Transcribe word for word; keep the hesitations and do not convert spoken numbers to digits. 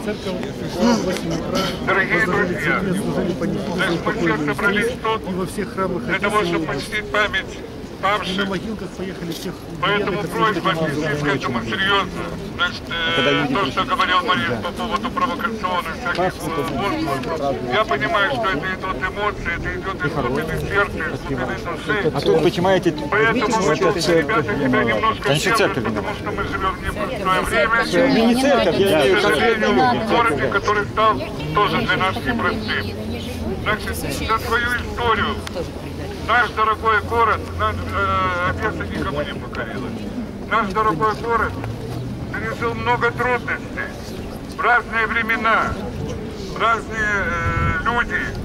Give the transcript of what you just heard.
церковь в восемь утра. Дорогие друзья, значит, мы все собрались тут и во всех храмах для того, чтобы почтить память павших. на могилках поехали всех. Поэтому просьба отнестись к этому серьезно. Значит, э, то, что говорил Борис по поводу провокационных всяких лозунгов, я понимаю, что это идут эмоции, это идет из глубины сердца, из глубины души. А тут понимаете, Поэтому мы должны, ребята, себя немножко сдерживать, потому что мы живем в непростое время. не церковь, я К имею в сожалению, виду в городе, который стал тоже для нас непростым. Значит, за свою историю наш дорогой город, наш, э, Одесса никому не покорилась. Наш дорогой город пережил много трудностей в разные времена, разные э, люди